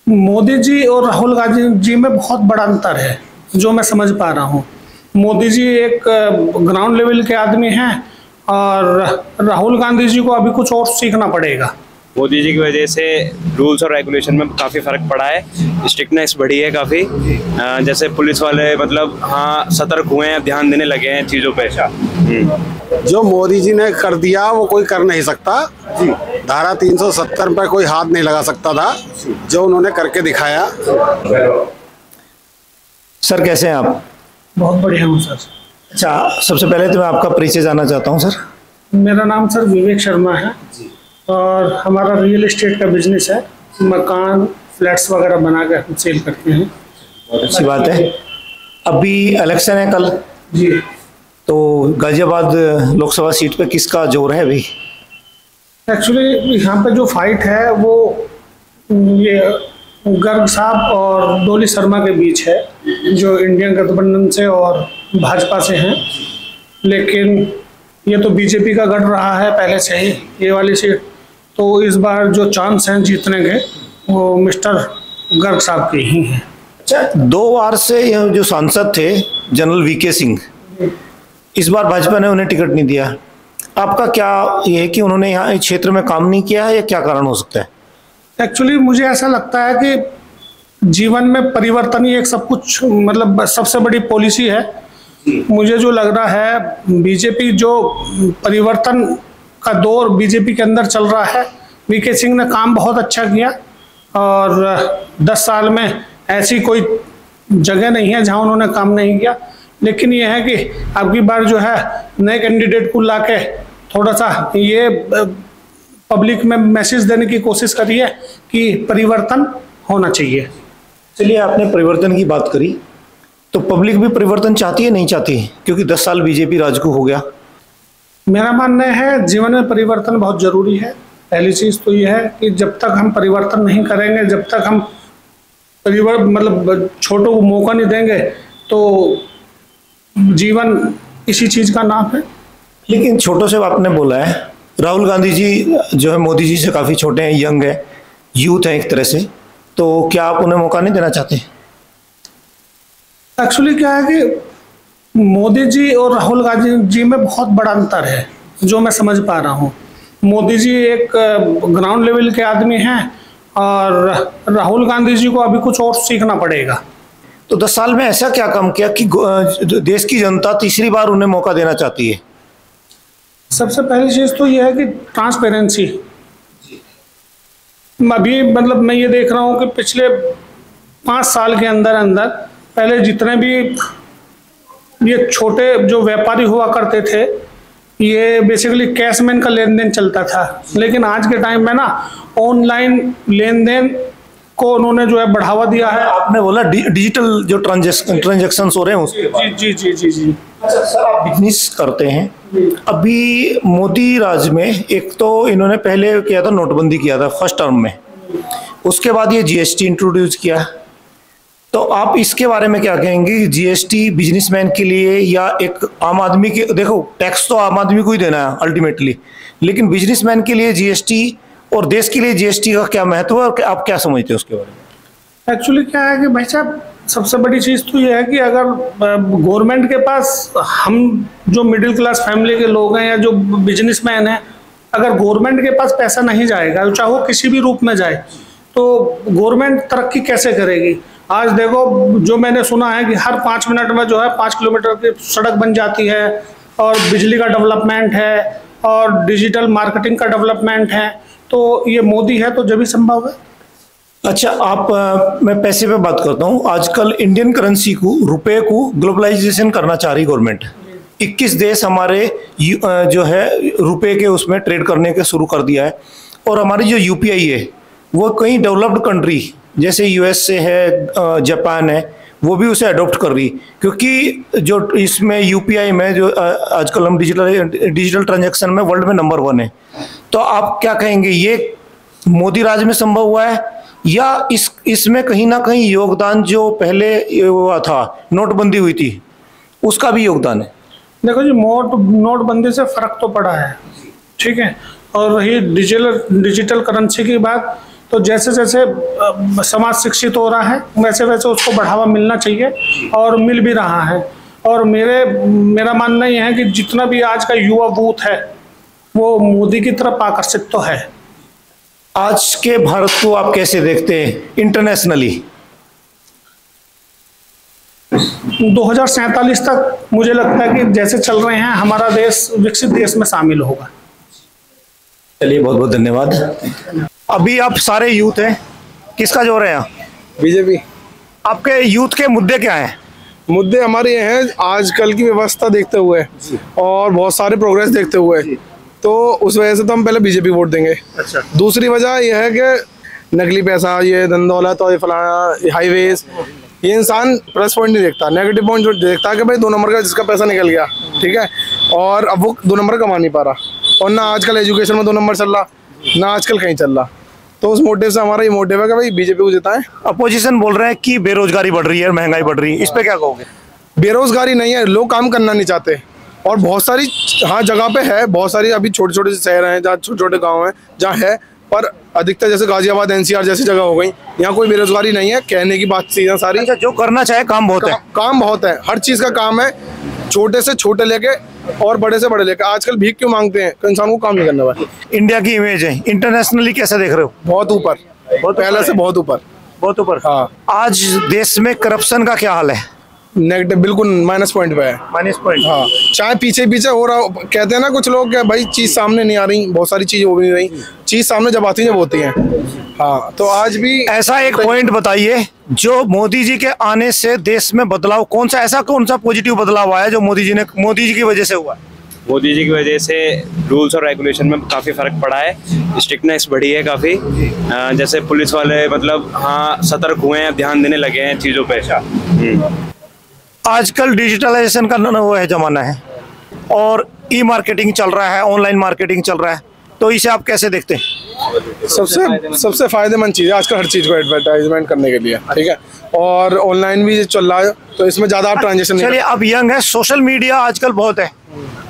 मोदी जी और राहुल गांधी जी में बहुत बड़ा अंतर है जो मैं समझ पा रहा हूँ। मोदी जी एक ग्राउंड लेवल के आदमी हैं और राहुल गांधी जी को अभी कुछ और सीखना पड़ेगा। मोदी जी की वजह से रूल्स और रेगुलेशन में काफ़ी फ़र्क पड़ा है, स्ट्रिक्टनेस बढ़ी है काफ़ी। जैसे पुलिस वाले मतलब हाँ सतर्क हुए हैं, ध्यान देने लगे हैं चीज़ों पे। जो मोदी जी ने कर दिया वो कोई कर नहीं सकता जी। धारा 370 पर कोई हाथ नहीं लगा सकता था, जो उन्होंने करके दिखाया। सर कैसे हैं आप? बहुत बढ़िया हूँ सर। अच्छा, सबसे पहले तो मैं आपका परिचय जानना चाहता हूँ सर। मेरा नाम सर विवेक शर्मा है और हमारा रियल एस्टेट का बिजनेस है। मकान फ्लैट्स वगैरह बना के हम सेल करते हैं। बहुत अच्छी बात है। अभी इलेक्शन है कल जी, तो गाजियाबाद लोकसभा सीट पे किसका जोर है अभी? एक्चुअली यहाँ पे जो फाइट है वो ये गर्ग साहब और डोली शर्मा के बीच है, जो इंडियन गठबंधन से और भाजपा से हैं। लेकिन ये तो बीजेपी का गढ़ रहा है पहले से ही ये वाली सीट, तो इस बार जो चांस हैं जीतने के वो मिस्टर गर्ग साहब के ही हैं। अच्छा, 2 बार से यह जो सांसद थे जनरल वीके सिंह, इस बार भाजपा ने उन्हें टिकट नहीं दिया। आपका क्या ये है कि उन्होंने यहाँ इस क्षेत्र में काम नहीं किया है या क्या कारण हो सकता है? एक्चुअली मुझे ऐसा लगता है कि जीवन में परिवर्तन ही एक सब कुछ मतलब सबसे बड़ी पॉलिसी है। मुझे जो लग रहा है बीजेपी जो परिवर्तन का दौर बीजेपी के अंदर चल रहा है, वीके सिंह ने काम बहुत अच्छा किया और 10 साल में ऐसी कोई जगह नहीं है जहां उन्होंने काम नहीं किया। लेकिन यह है कि अब की बार जो है नए कैंडिडेट को लाके थोड़ा सा ये पब्लिक में मैसेज देने की कोशिश करी है कि परिवर्तन होना चाहिए। चलिए, आपने परिवर्तन की बात करी, तो पब्लिक भी परिवर्तन चाहती है नहीं चाहती? क्योंकि 10 साल बीजेपी राज को हो गया। मेरा मानना है जीवन में परिवर्तन बहुत जरूरी है। पहली चीज तो यह है कि जब तक हम परिवर्तन नहीं करेंगे, जब तक हम मतलब छोटों को मौका नहीं देंगे, तो जीवन इसी चीज का नाम है। लेकिन छोटों से आपने बोला है, राहुल गांधी जी जो है मोदी जी से काफ़ी छोटे हैं, यंग है, यूथ है एक तरह से, तो क्या आप उन्हें मौका नहीं देना चाहते? एक्चुअली क्या है कि मोदी जी और राहुल गांधी जी में बहुत बड़ा अंतर है जो मैं समझ पा रहा हूँ। मोदी जी एक ग्राउंड लेवल के आदमी हैं और राहुल गांधी जी को अभी कुछ और सीखना पड़ेगा। तो 10 साल में ऐसा क्या काम किया कि देश की जनता तीसरी बार उन्हें मौका देना चाहती है? सबसे पहली चीज तो यह है कि ट्रांसपेरेंसी। अभी मतलब मैं ये देख रहा हूँ कि पिछले 5 साल के अंदर अंदर पहले जितने भी ये छोटे जो व्यापारी हुआ करते थे, ये बेसिकली कैशमैन का लेन देन चलता था। लेकिन आज के टाइम में ना ऑनलाइन लेन देन को उन्होंने जो है बढ़ावा दिया है। आपने बोला डिजिटल जो ट्रांजेक्शन्स हो रहे हैं उसके। जी जी जी जी। अच्छा सर, आप बिजनेस करते हैं। अभी मोदी राज में एक तो इन्होंने पहले किया था, नोटबंदी किया था फर्स्ट टर्म में, उसके बाद ये जीएसटी इंट्रोड्यूस किया। तो आप इसके बारे में क्या कहेंगे? जीएसटी बिजनेसमैन के लिए या एक आम आदमी के? देखो, टैक्स तो आम आदमी को ही देना है अल्टीमेटली, लेकिन बिजनेसमैन के लिए जीएसटी और देश के लिए जीएसटी का क्या महत्व है और आप क्या समझते हैं उसके बारे में? एक्चुअली क्या है कि भाई साहब, सबसे बड़ी चीज़ तो ये है कि अगर गवर्नमेंट के पास, हम जो मिडिल क्लास फैमिली के लोग हैं या जो बिजनेसमैन हैं, अगर गवर्नमेंट के पास पैसा नहीं जाएगा, चाहे वो किसी भी रूप में जाए, तो गवर्नमेंट तरक्की कैसे करेगी? आज देखो, जो मैंने सुना है कि हर 5 मिनट में जो है 5 किलोमीटर की सड़क बन जाती है और बिजली का डेवलपमेंट है और डिजिटल मार्केटिंग का डेवलपमेंट है, तो ये मोदी है तो जब भी संभव है। अच्छा, मैं पैसे पे बात करता हूँ। आजकल इंडियन करेंसी को, रुपए को ग्लोबलाइजेशन करना चाह रही गवर्नमेंट। 21 देश हमारे जो है रुपए के उसमें ट्रेड करने के शुरू कर दिया है, और हमारी जो यूपीआई है वो कई डेवलप्ड कंट्री जैसे यूएस से है, जापान है, वो भी उसे अडॉप्ट कर रही, क्योंकि जो इसमें यूपीआई में जो आजकल हम डिजिटल ट्रांजैक्शन में वर्ल्ड में नंबर 1 है। तो आप क्या कहेंगे, ये मोदी राज में संभव हुआ है या इसमें कहीं ना कहीं योगदान जो पहले हुआ था, नोटबंदी हुई थी, उसका भी योगदान है? देखो जी, नोटबंदी से फर्क तो पड़ा है, ठीक है। और रही डिजिटल करेंसी की बात, तो जैसे जैसे समाज शिक्षित हो रहा है वैसे वैसे उसको बढ़ावा मिलना चाहिए और मिल भी रहा है। और मेरा मानना यह है कि जितना भी आज का युवा बूथ है वो मोदी की तरफ आकर्षित तो है। आज के भारत को आप कैसे देखते हैं इंटरनेशनली? 2047 तक मुझे लगता है कि जैसे चल रहे हैं हमारा देश विकसित देश में शामिल होगा। चलिए, बहुत बहुत धन्यवाद। अभी आप सारे यूथ हैं, किसका जोर है यहाँ? बीजेपी। आपके यूथ के मुद्दे क्या हैं? मुद्दे हमारे ये हैं आजकल की व्यवस्था देखते हुए और बहुत सारे प्रोग्रेस देखते हुए, तो उस वजह से तो हम पहले बीजेपी वोट देंगे। अच्छा। दूसरी वजह यह है कि नकली पैसा, ये धन दौलत और ये फलाना हाईवेज, ये इंसान प्लस पॉइंट नहीं देखता, नेगेटिव पॉइंट जो देखता है कि भाई 2 नंबर का जिसका पैसा निकल गया, ठीक है, और अब वो 2 नंबर कमा नहीं पा रहा, और ना आजकल एजुकेशन में 2 नंबर चल रहा, ना आजकल कहीं चल रहा। तो उस मोटिव से हमारा ये मोटिव है कि भाई बीजेपी को जिताएं। अपोजिशन बोल रहे हैं कि बेरोजगारी बढ़ रही है, महंगाई बढ़ रही है, इस पे क्या कहोगे? बेरोजगारी नहीं है, लोग काम करना नहीं चाहते, और बहुत सारी हाँ जगह पे है, बहुत सारी अभी छोटे छोटे शहर हैं जहाँ छोटे छोटे गांव हैं जहाँ है, पर अधिकतर जैसे गाजियाबाद एनसीआर जैसी जगह हो गई, यहाँ कोई बेरोजगारी नहीं है। कहने की बात चीजें सारी, अच्छा, जो करना चाहे काम बहुत है। काम बहुत है, हर चीज का काम है, छोटे से छोटे लेके और बड़े से बड़े लेके। आजकल भीख क्यों मांगते हैं? इंसान को काम नहीं करना भाई। इंडिया की इमेज है इंटरनेशनली कैसे देख रहे हो? बहुत ऊपर, पहले से बहुत ऊपर, बहुत ऊपर। हाँ। आज देश में करप्शन का क्या हाल है? नेगेटिव, बिल्कुल माइनस पॉइंट पे है। Minus point. हाँ, चाहे पीछे पीछे हो रहा, कहते हैं ना कुछ लोग कि भाई चीज सामने नहीं आ रही, बहुत सारी चीजें हो भी नहीं रही, चीज सामने जब आती है जब होती है। हाँ, तो आज भी ऐसा एक पॉइंट बताइए जो मोदी जी के आने से देश में बदलाव, कौन सा पॉजिटिव बदलाव आया जो मोदी जी की वजह से हुआ? मोदी जी की वजह से रूल्स और रेगुलेशन में काफ़ी फ़र्क पड़ा है, स्ट्रिक्टनेस बढ़ी है काफ़ी। जैसे पुलिस वाले मतलब हाँ सतर्क हुए हैं, ध्यान देने लगे हैं चीज़ों पे। आजकल डिजिटलाइजेशन का वो है जमाना है और ई मार्केटिंग चल रहा है, ऑनलाइन मार्केटिंग चल रहा है, तो इसे आप कैसे देखते हैं? सबसे फायदेमंद चीज़ है आजकल हर चीज़ को एडवर्टाइजमेंट करने के लिए, ठीक है, और ऑनलाइन भी चल रहा है, तो इसमें ज़्यादा आप ट्रांजेक्शन नहीं। चलिए, अब यंग है, सोशल मीडिया आजकल बहुत है,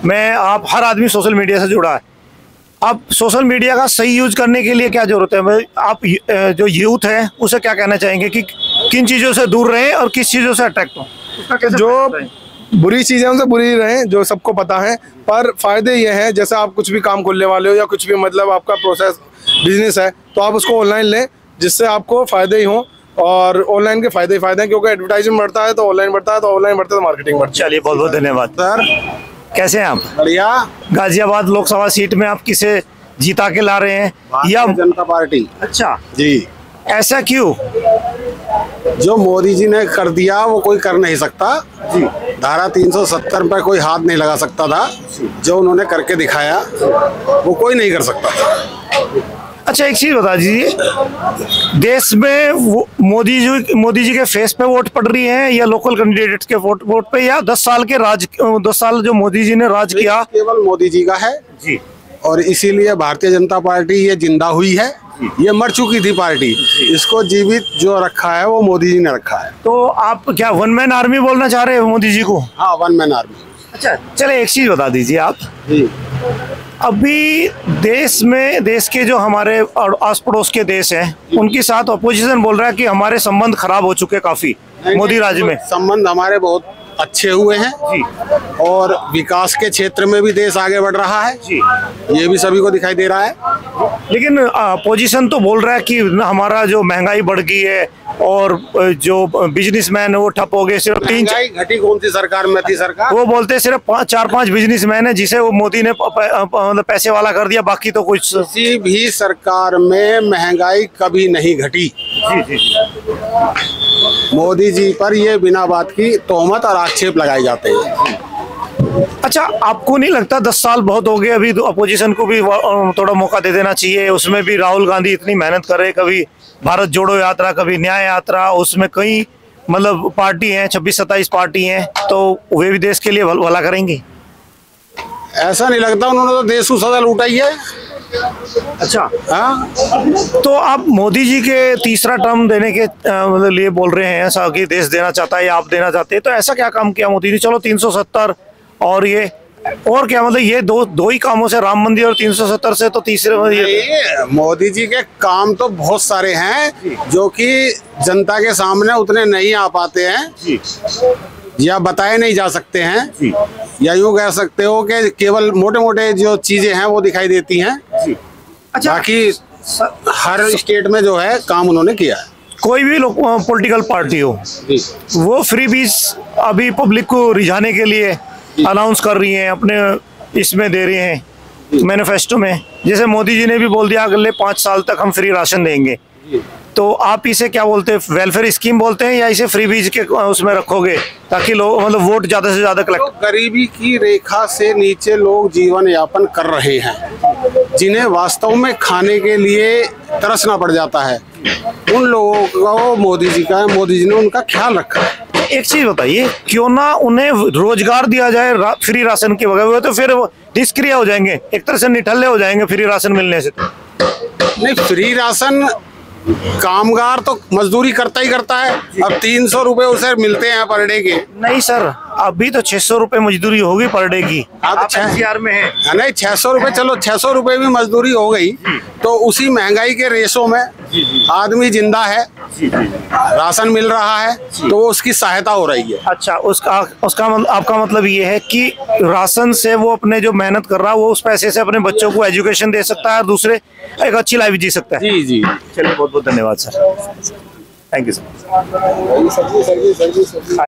आप हर आदमी सोशल मीडिया से जुड़ा है। अब सोशल मीडिया का सही यूज करने के लिए क्या जरूरत है? आप जो यूथ है उसे क्या कहना चाहेंगे कि किन चीज़ों से दूर रहें और किस चीज़ों से अट्रैक्ट हो? जो बुरी चीजें उनसे बुरी रहें, जो सबको पता है, पर फायदे ये हैं जैसे आप कुछ भी काम खोलने वाले हो या कुछ भी मतलब आपका प्रोसेस बिजनेस है, तो आप उसको ऑनलाइन लें जिससे आपको फायदे ही हों, और ऑनलाइन के फायदे ही फायदे हैं, क्योंकि एडवर्टाइजमेंट बढ़ता है तो ऑनलाइन बढ़ता है, तो ऑनलाइन बढ़ता है तो मार्केटिंग बढ़ती है। चलिए, बहुत बहुत धन्यवाद सर। कैसे हैं आप? बढ़िया। गाजियाबाद लोकसभा सीट में आप किसे जीता के ला रहे हैं? या जनता पार्टी। अच्छा जी। ऐसा क्यों? जो मोदी जी ने कर दिया वो कोई कर नहीं सकता जी। धारा 370 पे कोई हाथ नहीं लगा सकता था, जो उन्होंने करके दिखाया वो कोई नहीं कर सकता था। अच्छा, एक चीज बता दीजिए, देश में मोदी जी के फेस पे वोट पड़ रही है या लोकल कैंडिडेट्स के वोट पे, या 10 साल जो मोदी जी ने राज किया केवल मोदी जी का है जी, और इसीलिए भारतीय जनता पार्टी ये जिंदा हुई है। ये मर चुकी थी पार्टी, इसको जीवित जो रखा है वो मोदी जी ने रखा है। तो आप क्या 1 मैन आर्मी बोलना चाह रहे हो मोदी जी को? हाँ, 1 मैन आर्मी। अच्छा, चले एक चीज बता दीजिए आप जी। अभी देश के जो हमारे आस पड़ोस के देश हैं उनके साथ अपोजिशन बोल रहा है कि हमारे संबंध खराब हो चुके काफी मोदी राज में। संबंध हमारे बहुत अच्छे हुए हैं जी, और विकास के क्षेत्र में भी देश आगे बढ़ रहा है जी, ये भी सभी को दिखाई दे रहा है। लेकिन अपोजिशन तो बोल रहा है कि हमारा जो महंगाई बढ़ गई है और जो बिजनेसमैन है वो ठप हो गए। सिर्फ 3 घटी कौन सी सरकार में थी? सरकार वो बोलते हैं सिर्फ 4-5 बिजनेसमैन है जिसे वो मोदी ने मतलब पैसे वाला कर दिया, बाकी तो कुछ। किसी भी सरकार में महंगाई कभी नहीं घटी। जी जी जी। मोदी जी पर ये बिना बात की तोहमत और आक्षेप लगाए जाते हैं। अच्छा, आपको नहीं लगता 10 साल बहुत हो गए, अभी तो अपोजिशन को भी थोड़ा मौका दे देना चाहिए? उसमें भी राहुल गांधी इतनी मेहनत कर रहे, कभी भारत जोड़ो यात्रा, कभी न्याय यात्रा, उसमें कई मतलब पार्टी हैं, 26-27 पार्टी हैं, तो वे भी देश के लिए भला करेंगे? ऐसा नहीं लगता, उन्होंने तो देश को सदा लूटाई है। अच्छा, हाँ, तो आप मोदी जी के तीसरा टर्म देने के मतलब लिए बोल रहे हैं ऐसा कि देश देना चाहता है या आप देना चाहते हैं, तो ऐसा क्या काम किया मोदी ने? चलो 370 और ये और क्या मतलब ये दो ही कामों से, राम मंदिर और 370 से, तो तीसरे मोदी जी के काम तो बहुत सारे हैं जो कि जनता के सामने उतने नहीं आ पाते हैं या बताए नहीं जा सकते हैं, या यूँ कह सकते हो कि केवल मोटे मोटे जो चीजें हैं वो दिखाई देती हैं। अच्छा, बाकी हर स्टेट में जो है काम उन्होंने किया है। कोई भी पॉलिटिकल पार्टी हो, वो फ्री बीज अभी पब्लिक को रिझाने के लिए अनाउंस कर रही हैं, अपने इसमें दे रहे हैं मैनिफेस्टो में। जैसे मोदी जी ने भी बोल दिया अगले 5 साल तक हम फ्री राशन देंगे, तो आप इसे क्या बोलते हैं, वेलफेयर स्कीम बोलते हैं या इसे फ्री बीज के उसमें रखोगे ताकि लोग मतलब वोट ज्यादा से ज्यादा कलेक्ट? तो गरीबी की रेखा से नीचे लोग जीवन यापन कर रहे हैं, जिन्हें वास्तव में खाने के लिए तरसना पड़ जाता है, उन लोगों को मोदी जी ने उनका ख्याल रखा है। एक चीज बताइए, क्यों ना उन्हें रोजगार दिया जाए फ्री राशन के बगैर? वो तो फिर निष्क्रिय हो जाएंगे, एक तरह से निठल्ले हो जाएंगे फ्री राशन मिलने से। नहीं, फ्री राशन कामगार तो मजदूरी करता ही करता है। अब 300 रुपए उसे मिलते हैं पर डे के। नहीं सर, अभी तो 600 रुपए मजदूरी होगी पर डे की। आप NCR में है। नहीं, 600 रुपए, चलो 600 रुपए भी मजदूरी हो गई, तो उसी महंगाई के रेशो में आदमी जिंदा है, राशन मिल रहा है, तो वो उसकी सहायता हो रही है। अच्छा, आपका मतलब ये है कि राशन से वो अपने जो मेहनत कर रहा है वो उस पैसे से अपने बच्चों को एजुकेशन दे सकता है और दूसरे एक अच्छी लाइफ जी सकता है। जी जी, चलिए बहुत बहुत धन्यवाद सर, थैंक यू सर।